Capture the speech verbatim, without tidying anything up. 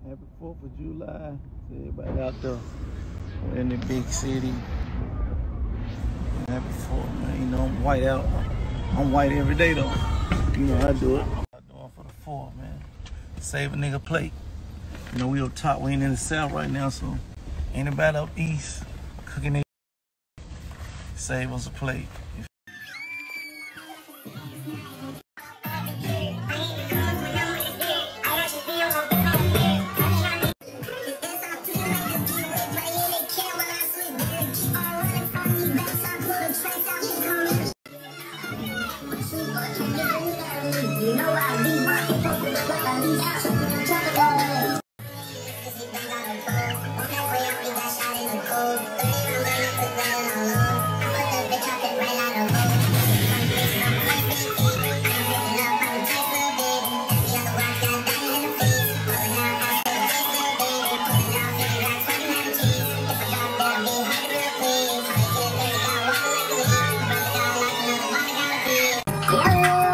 Happy fourth of July to everybody out there. We're in the big city. Happy fourth, man. You know, I'm white out. I'm white every day, though. You know how I do it. I'm doing for the fourth, man. Save a nigga plate. You know, we up top. We ain't in the south right now, so anybody up east cooking it, save us a plate. You know I be rocking, but I need out. Yeah.